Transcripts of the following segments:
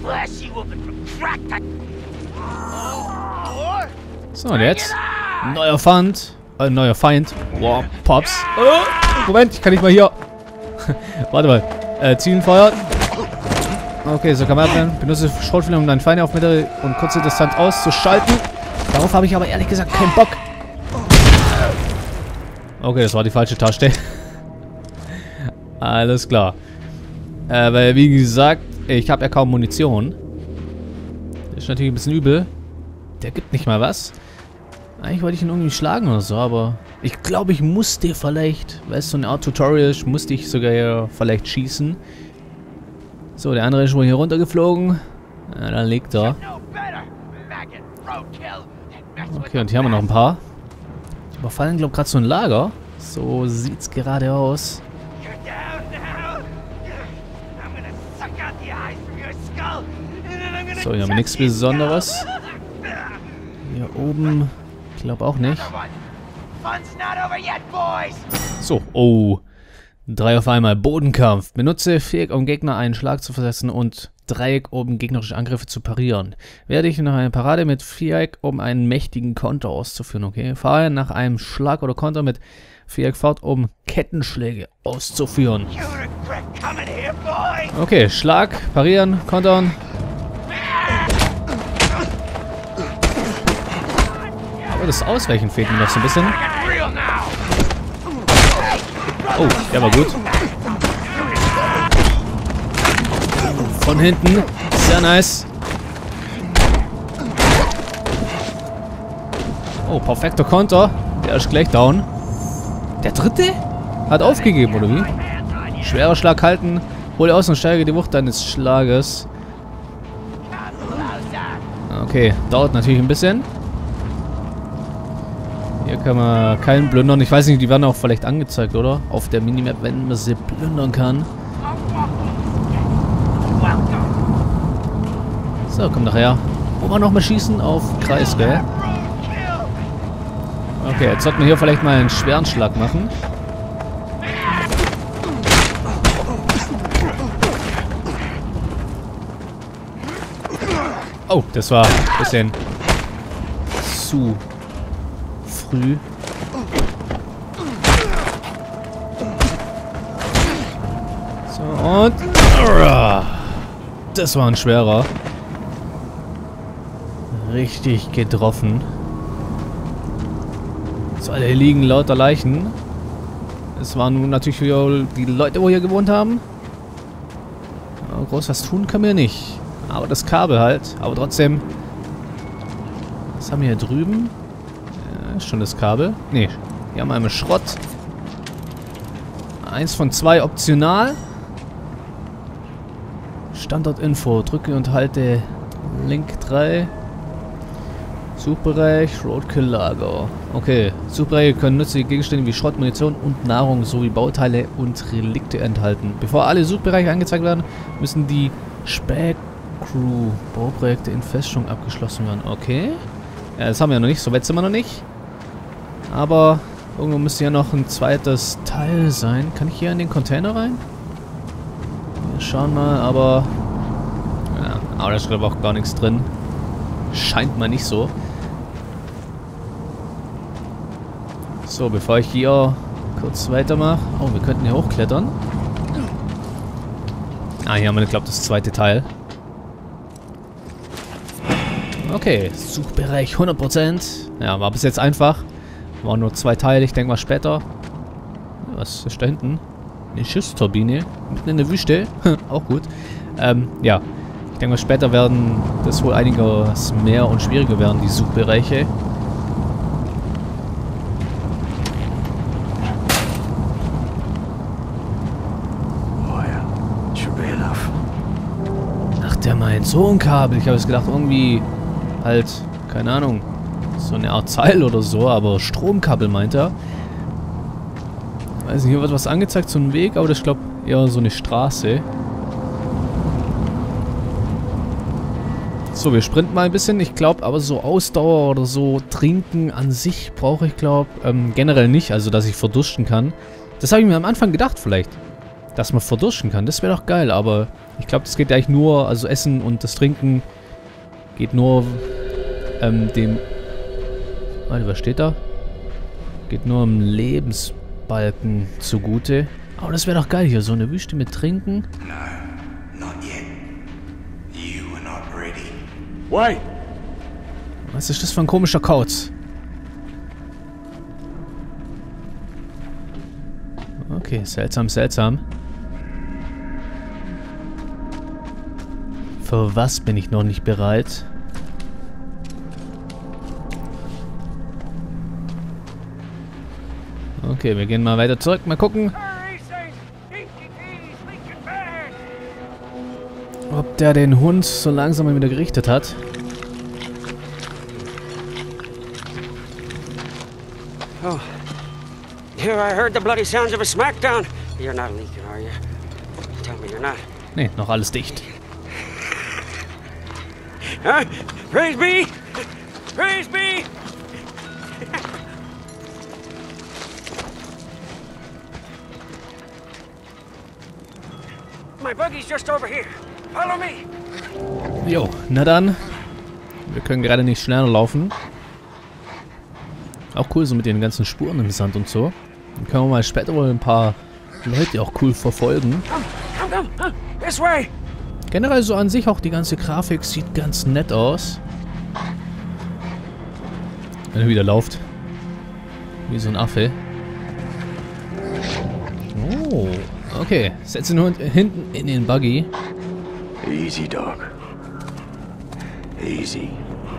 So, und jetzt? Neuer Feind. Neuer Feind. Wow, Pops. Moment, ich kann nicht mal hier. Warte mal. Zielen, feuern. Okay, so kann man abwehren. Benutze Schrotflinten, um deinen Feind auf mittlere und kurze Distanz auszuschalten. Darauf habe ich aber ehrlich gesagt keinen Bock. Okay, das war die falsche Taste. Alles klar. Weil, wie gesagt, ich habe ja kaum Munition. Das ist natürlich ein bisschen übel. Der gibt nicht mal was. Eigentlich wollte ich ihn irgendwie schlagen oder so, aber ich glaube, ich musste vielleicht, weil es so eine Art Tutorial ist, musste ich sogar ja vielleicht schießen. So, der andere ist wohl hier runtergeflogen. Ja, da liegt er. Okay, und hier haben wir noch ein paar. Die überfallen, glaube ich, gerade so ein Lager. So sieht's gerade aus. So, hier haben wir nichts Besonderes. Hier oben, ich glaube auch nicht. So, oh. 3 auf einmal. Bodenkampf. Benutze Viereck, um Gegner einen Schlag zu versetzen und Dreieck, um gegnerische Angriffe zu parieren. Werde ich nach einer Parade mit Viereck, um einen mächtigen Konter auszuführen. Okay. Fahre nach einem Schlag oder Konter mit Viereck fort, um Kettenschläge auszuführen. Okay, Schlag, parieren, kontern. Aber das Ausweichen fehlt mir noch so ein bisschen. Oh, der war gut. Von hinten. Sehr nice. Oh, perfekter Konter. Der ist gleich down. Der dritte? Hat aufgegeben, oder wie? Schwerer Schlag halten. Hol aus und steige die Wucht deines Schlages. Okay, dauert natürlich ein bisschen. Hier kann man keinen plündern. Ich weiß nicht, die werden auch vielleicht angezeigt, oder? Auf der Minimap, wenn man sie plündern kann. So, komm nachher. Wollen wir nochmal schießen auf Kreis, gell? Okay, jetzt sollten wir hier vielleicht mal einen schweren Schlag machen. Oh, das war ein bisschen zu früh. So, und... Das war ein schwerer. Richtig getroffen. So, hier liegen lauter Leichen. Es waren nun natürlich wieder die Leute, wo hier gewohnt haben. Aber groß was tun kann mir nicht. Aber das Kabel halt. Aber trotzdem... Was haben wir hier drüben? Ja, ist schon das Kabel. Ne, hier haben wir einmal Schrott. 1 von 2 optional. Standortinfo. Drücke und halte Link 3. Suchbereich, Roadkill-Lager. Okay, Suchbereiche können nützliche Gegenstände wie Schrott, Munition und Nahrung sowie Bauteile und Relikte enthalten. Bevor alle Suchbereiche angezeigt werden, müssen die Speck-Crew-Bauprojekte in Feststellung abgeschlossen werden. Okay. Ja, das haben wir ja noch nicht, so weit sind wir noch nicht. Aber irgendwo müsste ja noch ein zweites Teil sein. Kann ich hier in den Container rein? Wir schauen mal, aber... Ja, aber da ist glaube ich auch gar nichts drin. Scheint mal nicht so. So, bevor ich hier kurz weitermache. Oh, wir könnten hier hochklettern. Ah, hier haben wir, glaube ich, das zweite Teil. Okay, Suchbereich 100%. Ja, war bis jetzt einfach. Waren nur 2 Teile, ich denke mal später. Was ist da hinten? Eine Schiffsturbine. Mitten in der Wüste. Auch gut. Ja. Ich denke mal später werden das wohl einiges mehr und schwieriger werden, die Suchbereiche. Ach, der meint so ein Kabel. Ich habe jetzt gedacht, irgendwie halt, keine Ahnung, so eine Art Seil oder so, aber Stromkabel meint er. Weiß nicht, hier wird was angezeigt, so ein Weg, aber das ist, glaube ich, eher so eine Straße. So, wir sprinten mal ein bisschen. Ich glaube, aber so Ausdauer oder so Trinken an sich brauche ich, glaube generell nicht. Also, dass ich verdursten kann. Das habe ich mir am Anfang gedacht vielleicht. Dass man verdursten kann. Das wäre doch geil, aber Ich glaube, das geht eigentlich nur, also Essen und das Trinken geht nur dem... Warte, was steht da? Geht nur im Lebensbalken zugute. Aber das wäre doch geil hier, so eine Wüste mit Trinken. No, not yet. You are not ready. Wait! Was ist das für ein komischer Kauz? Okay, seltsam, seltsam. Für was bin ich noch nicht bereit? Okay, wir gehen mal weiter zurück. Mal gucken, ob der den Hund so langsam mal wieder gerichtet hat. Oh. Here I heard the bloody sounds of a smackdown. You're not leaking, are you? Tell me you're not. Nee, noch alles dicht. Huh? Praise be! Praise be! My buggy's just over here. Follow me. Jo, na dann. Wir können gerade nicht schneller laufen. Auch cool so mit den ganzen Spuren im Sand und so. Dann können wir mal später wohl ein paar Leute auch cool verfolgen. Come. This way. Generell so an sich auch die ganze Grafik sieht ganz nett aus. Wenn er wieder läuft. Wie so ein Affe. Oh, okay. Setz den Hund hinten in den Buggy. Easy, dog. Easy.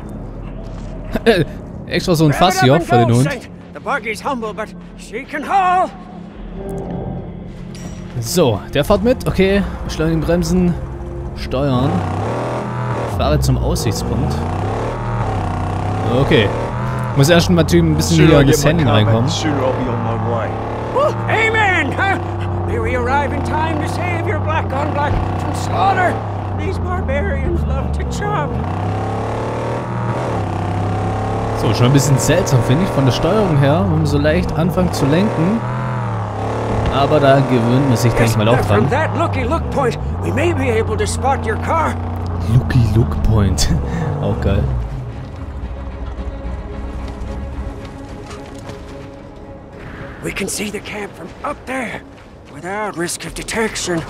Extra so ein Fass hier für den Hund. The buggy's humble, but she can haul. So, der fährt mit. Okay, beschleunigen, bremsen, steuern. Fahre zum Aussichtspunkt. Okay. Muss erst mal ein bisschen hier in das Handling reinkommen. Amen! May we arrive in time to save your black on black from slaughter. These barbarians love to chop. So, schon ein bisschen seltsam, finde ich, von der Steuerung her, wenn man so leicht anfängt zu lenken. Aber da gewöhnt man sich, denke ich mal, auch dran. From that looky look point, we may be able to spot your car. Looky Look Point. Auch geil. We can see the camp from up there, without risk of detection.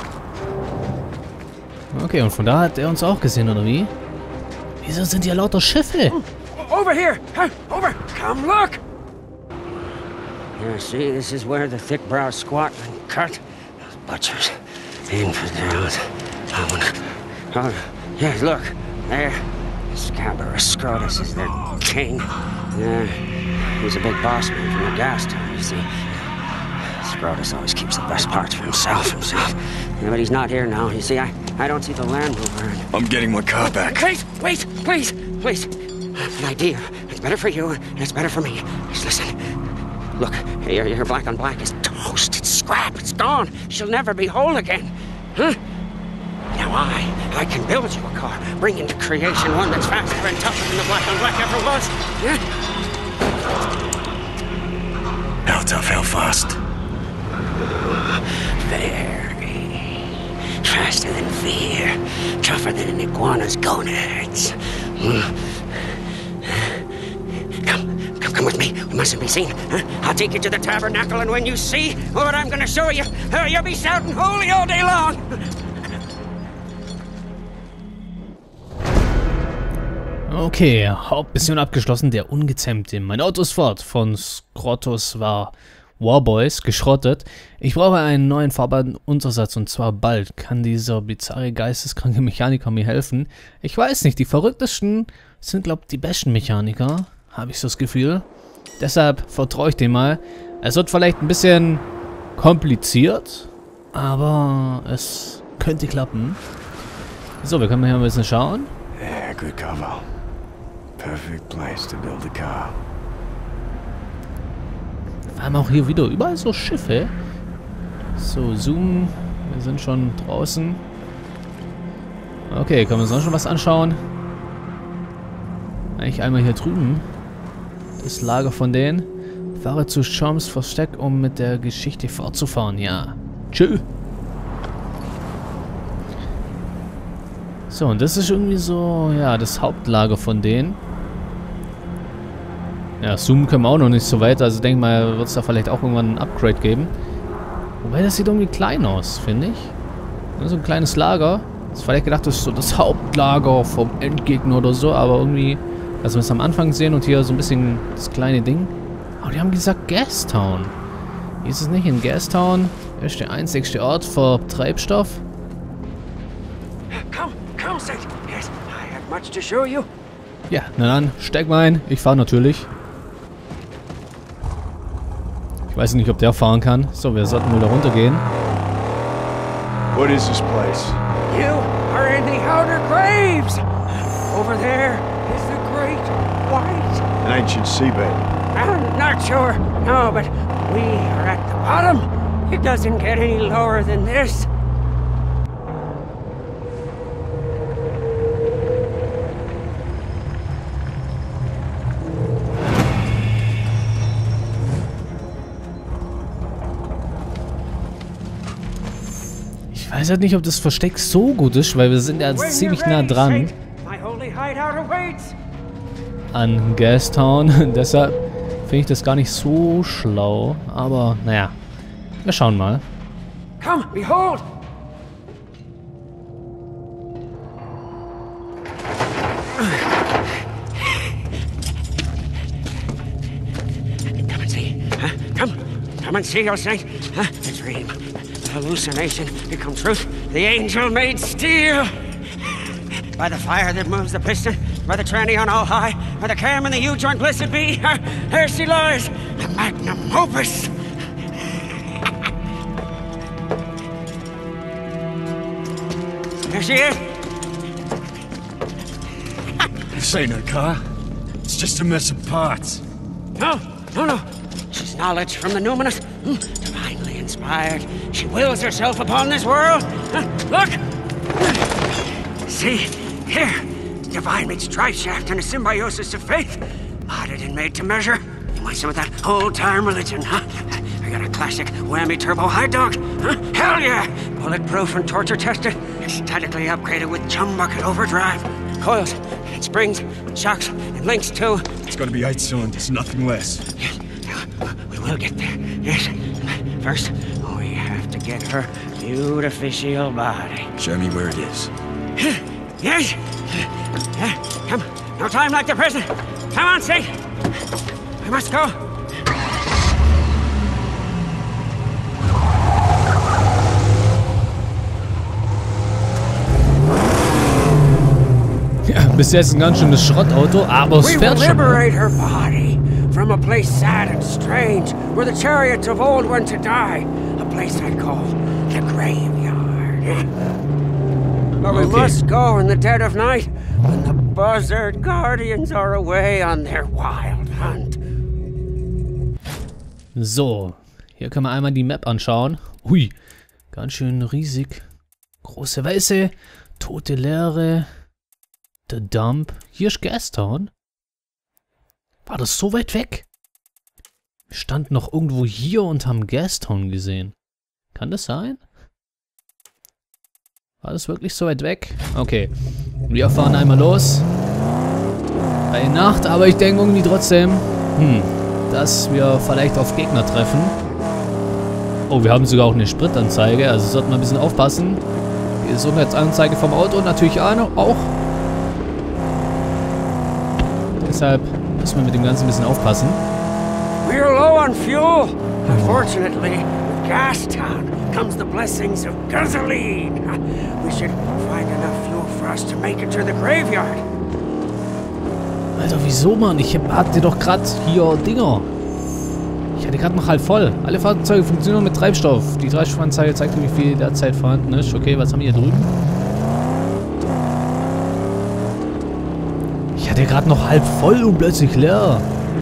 Okay, und von da hat er uns auch gesehen, oder wie? Wieso sind hier lauter Schiffe? Over here! Over! Come look! Yeah, see, this is where the thick-browed squat and cut. Those butchers. Infidels. Oh, yeah, look. There. Scabarus Scrotus is their king. Yeah, he's a big boss man from the gas town, you see. Scrotus always keeps the best parts for himself. Yeah, but he's not here now. You see, I don't see the Land Rover. I'm getting my car back. Wait, please. An idea. It's better for you, and it's better for me. Just listen. Look, your black on black is toast. It's scrap. It's gone. She'll never be whole again. Huh? Now I can build you a car, bring into creation one that's faster and tougher than the black on black ever was. Yeah? How tough, how fast? Very. Faster than fear. Tougher than an iguana's gonads. Come with me. We mustn't be seen. Huh? I'll take you to the tabernacle, and when you see what I'm going to show you, you'll be shouting holy all day long. Okay, Hauptmission abgeschlossen. Der Ungezähmte. Mein Auto ist fort. Von Scrotus war Warboys geschrottet. Ich brauche einen neuen fahrbaren Untersatz und zwar bald. Kann dieser bizarre, geisteskranke Mechaniker mir helfen? Ich weiß nicht, die verrücktesten sind, glaube ich, die besten Mechaniker. Habe ich so das Gefühl. Deshalb vertraue ich dem mal. Es wird vielleicht ein bisschen kompliziert, aber es könnte klappen. So, wir können hier ein bisschen schauen. Yeah, good cover. Perfect place to build a car. Wir haben auch hier wieder überall so Schiffe. So, Zoom. Wir sind schon draußen. Okay, können wir uns noch schon was anschauen? Eigentlich einmal hier drüben. Das Lager von denen. Fahre zu Choms Versteck, um mit der Geschichte fortzufahren. Ja. Tschö. So, und das ist irgendwie so, ja, das Hauptlager von denen. Ja, zoomen können wir auch noch nicht so weit. Also denke mal, wird es da vielleicht auch irgendwann ein Upgrade geben. Wobei, das sieht irgendwie klein aus, finde ich. So ein kleines Lager. Ich vielleicht gedacht, das ist so das Hauptlager vom Endgegner oder so, aber irgendwie, also wir es am Anfang sehen und hier so ein bisschen das kleine Ding. Aber die haben gesagt Gastown. Hier ist es nicht in Gastown. Das ist der einzigste Ort für Treibstoff. Come, Sid. Yes, I have much to show you. Ja, na dann, steig mal ein. Ich fahre natürlich. Ich weiß nicht, ob der fahren kann. So, wir sollten wohl da runtergehen. What is this place? You are in the Outer Graves. Over there is the Great White. An ancient seabed. I'm not sure. No, but we are at the bottom. It doesn't get any lower than this. Ich weiß halt nicht, ob das Versteck so gut ist, weil wir sind ja ziemlich nah dran an Gastown. Deshalb finde ich das gar nicht so schlau. Aber, naja. Wir schauen mal. Come, behold! Come and see. Huh? Come and see, you'll say. Huh? A dream. Hallucination become truth. The angel made steel. By the fire that moves the piston, by the tranny on all high, by the cam and the U-joint blessed be, there she lies, the magnum opus. There she is. This ain't her car. It's just a mess of parts. No. She's knowledge from the numinous, divinely inspired. She wills herself upon this world. Look! See, here, divine meets drive shaft and a symbiosis of faith. Modded and made to measure. You want some of that old-time religion, huh? I got a classic whammy turbo high dog. Huh? Hell yeah! Bulletproof and torture tested. Statically upgraded with chum bucket overdrive. Coils, and springs, shocks, and links too. It's gonna be 8 cylinders, nothing less. We will get there, yes. First, we have to get her beautificial body. Show me where it is. Yes! Come, no time like the present. Come on, Sid. We must go. Ja, bis jetzt ein ganz schönes Schrottauto, aber es We will fährt schon. liberate her body from a place sad and strange, where the chariots of old went to die. A place I call the graveyard. But we must go in the dead of night, when the buzzard guardians are away on their wild hunt. So, hier können wir einmal die Map anschauen. Hui, ganz schön riesig. Große Weiße, tote Leere, The Dump. Hier ist Gastown. War das so weit weg? Wir standen noch irgendwo hier und haben Gastown gesehen. Kann das sein? War das wirklich so weit weg? Okay, wir fahren einmal los. Bei Nacht, aber ich denke irgendwie trotzdem, dass wir vielleicht auf Gegner treffen. Oh, wir haben sogar auch eine Spritanzeige, also sollten wir ein bisschen aufpassen. Die Gesundheitsanzeige vom Auto natürlich auch. Deshalb müssen wir mit dem Ganzen ein bisschen aufpassen. We're low on fuel. Unfortunately, with Gastown comes the blessings of gasoline. We should find enough fuel for us to make it to the graveyard. Alter, wieso, Mann? Ich hatte doch gerade hier Dinger. Ich hatte gerade noch halb voll. Alle Fahrzeuge funktionieren mit Treibstoff. Die Treibstoffanzeige zeigt mir, wie viel derzeit vorhanden ist. Okay, was haben wir hier drüben? Ich hatte gerade noch halb voll und plötzlich leer.